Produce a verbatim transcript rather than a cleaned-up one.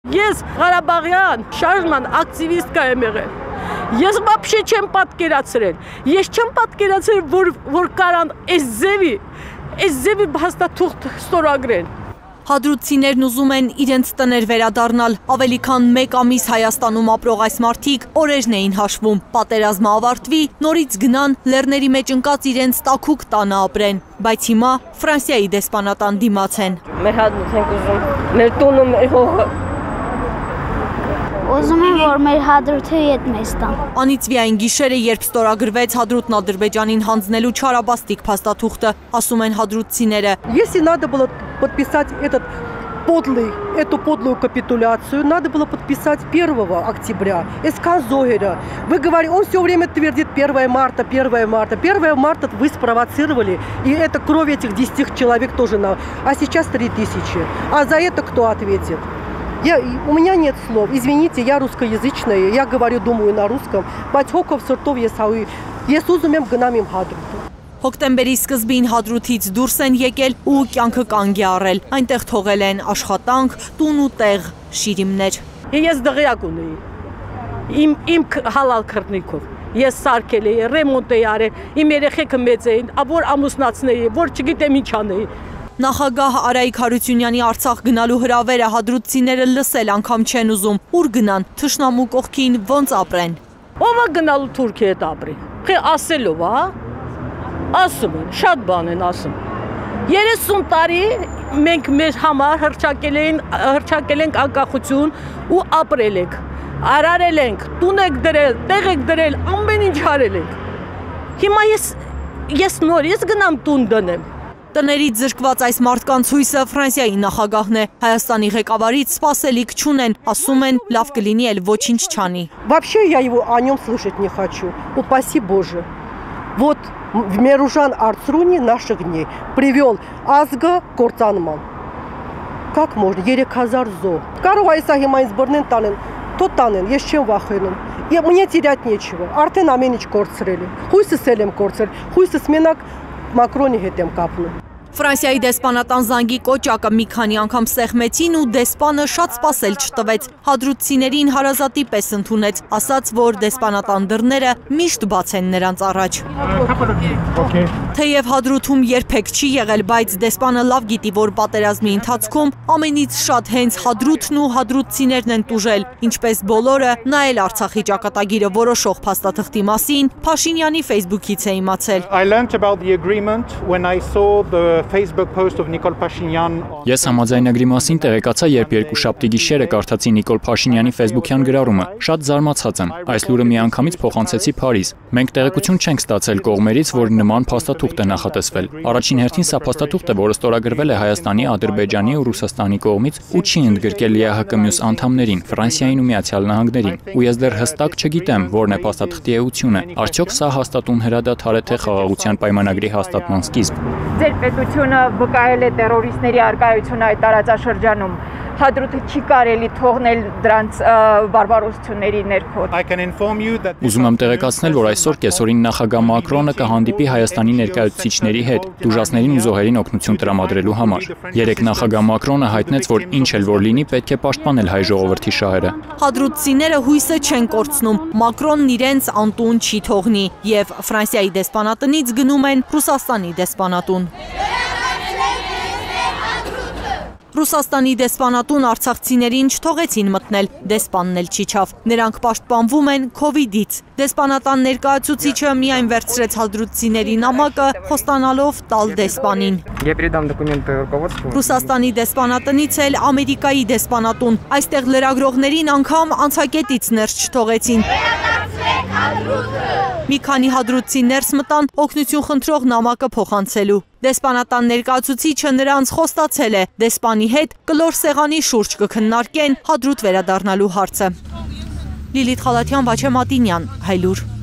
Ես Ղարաբաղյան շարժման ակտիվիստկա եմ եղել։ Ես вообще չեմ պատկերացրել։ Ես չեմ պատկերացրել, որ որ կարան այս ձևի, այս ձևի հաստատուղթ ստորագրեն։ Հադրութցիներն ուզում են իրենց տներ վերադառնալ, ավելի քան մեկ ամիս Հայաստանում ապրող այս մարդիկ օրերն էին հաշվում, պատերազմը ավարտվի, նորից գնան, լեռների մեջ ընկած իրենց տաքուկ տանը ապրեն, բայց հիմա Ֆրանսիայի դեսպանատան դիմաց են։ Մեր հադրութ ենք ուզում, մեր տունը, մեր հողը։ Ուզում եմ, որ մեր հադրութը ետ մեզ տան։ Անիծվիային գիշերը, երբ ստորագրվեց Հադրութն Ադրբեջանին հանձնելու չարաբաստիկ փաստաթուղթը, ասում են հադրութցիները։ Если надо было подписать этот подлый, эту подлую капитуляцию, надо было подписать первого октября, Эскан Зогеря. Вы говорите, он все время твердит первое марта, первое марта. первое марта вы спровоцировали, и это кровь этих десяти человек тоже на... А сейчас три тысячи. А за это кто ответит? Я, у меня нет слов. Извините, я русскоязычная, я говорю, думаю на русском. Батьков сортов есауи. Ես ուզում եմ գնամ իմ հադրութը։ Հոկտեմբերի սկզբին Հադրութից դուրս են եկել ու կյանքը կանգ է առել։ Այնտեղ թողել են աշխատանք, տուն ու տեղ, շիրիմներ։ Ես դղյակ ունեի։ Իմ իմ հալալ քրտնիկով։ Ես սարքել էի, ռեմոնտ էի արել, իմ երեխեքը մեծ էին, որ ամուսնացնեի, որ չգիտեմ ինչ անեի։ Նախագահ Արայիկ Հարությունյանի Արցախ գնալու հրավերը հադրութցիները լսել անգամ չեն ուզում, ուր գնան, թշնամու կողքին ոնց ապրեն։ Ով է գնալու Թուրքիա հետ ապրի։ Խի ասելով, հա։ Ասում են, շատ բան են ասում։ երեսուն տարի մենք մեր համար հրճակել են, հրճակել ենք անկախություն ու ապրել ենք։ Արարել ենք, տուն եք դրել, տեղ եք դրել, ամեն ինչ արել ենք։ Հիմա ես ես նորից գնամ տուն դնեմ։ Տներից զրկված այս մարդկանց հույսը Ֆրանսիայի նախագահն է, Հայաստանի ղեկավարից սպասելիք չունեն, ասում են լավ կլինի էլ ոչինչ չանի։ Вообще я его о нем слышать не хочу. Упаси Боже. Вот Меружан Арцруни наших дней привел Азга Корцанман. Как можно? երեք հազար զո։ Կարող է սա հիմա ինձ բռնեն տանեն, թո տանեն, ես չեմ վախենում։ Я мне терять нечего. Արդեն ամեն ինչ կորցրել եմ։ Հույսս էլ եմ կորցրել։ Հույսս մենակ Մակրոնի հետ եմ կապնում։ Ֆրանսիայի դեսպանատան զանգի կոճակը մի քանի անգամ սեղմեցին ու դեսպանը շատ սպասել չտվեց, հադրութցիներին հարազատի պես ընդունեց, ասաց, որ դեսպանատան դռները միշտ բաց են նրանց առաջ։ Թեև Հադրութում երբեք չի եղել, բայց դեսպանը լավ գիտի, որ պատերազմի ընթացքում ամենից շատ հենց Հադրութն ու հադրութցիներն են տուժել, ինչպես բոլորը, նա էլ Արցախի ճակատագիրը որոշող փաստաթղթի մասին Փաշինյանի Facebook-ից է իմացել։ I learned about the agreement when I saw the Facebook post of Nicole Pashinyan. Ես համաձայնագրի մասին տեղեկացա, երբ երկուշաբթի գիշերը կարդացի Նիկոլ Փաշինյանի Facebook-յան գրառումը։ Շատ զարմացած եմ։ Այս լուրը միանգամից փոխանցեցի Փարիզ։ Մենք տեղեկություն չենք ստացել կողմերից, որ նման փաստաթուղթ է նախատեսվել։ Առաջին հերթին սա փաստաթուղթ է, որը ստորագրվել է Հայաստանի, Ադրբեջանի ու Ռուսաստանի կողմից ու չի ընդգրկել ԼԻԱՀԿ մյուս անդամներին, Ֆրանսիային ու Միացյալ Նահանգներին։ Ու ես դեռ հստակ չգիտեմ, որն է փաստաթղթի էությունը։ Արդյոք սա հաստատուն հրադադար է թե խաղաղության պայմանագրի հաստատման սկիզբ։ Ձեր պետությունը վկայել է տերորիստների արկայությունը այդ տարածաշրջանում։ Հադրութը չի կարելի թողնել դրանց բարբարոսությունների ներքո։ Ուզում եմ տեղեկացնել, որ այսօր կեսօրին նախագահ Մակրոնը կհանդիպի Հայաստանի ներկայացուցիչների հետ դժվարներին ու զոհերին օգնություն տրամադրելու համար։ Երեք նախագահ Մակրոնը հայտնեց, որ ինչ էլ որ լինի, պետք է պաշտպանել հայ ժողովրդի շահերը։ Հադրութցիները հույսը չեն կորցնում, Մակրոնն իրենց անտուն չի թողնի եւ Ֆրանսիայի դեսպանատնից գնում են Ռուսաստանի դեսպանատուն։ Ռուսաստանի դեսպանատուն արցախցիներին չթողեցին մտնել, դեսպանն էլ չիջավ։ Նրանք պաշտպանվում են քովիդից։ Դեսպանատան ներկայացուցիչը միայն վերցրեց հադրութցիների նամակը, խոստանալով տալ դեսպանին։ Ռուսաստանի դեսպանատնից էլ Ամերիկայի դեսպանատուն։ Այստեղ լրագրողներին անգամ անցակետից ներս չթողեցին։ Մի քանի հադրութցի ներս մտան օգնություն խնդրող նամակը փոխանցելու։ Դեսպանատան ներկայացուցիչը նրանց խոստացել է, դեսպանի հետ կլոր սեղանի շուրջ կքննարկեն Հադրութ վերադառնալու հարցը։ Լիլիթ Խալաթյան, Վաչե Մատինյան, Հայլուր։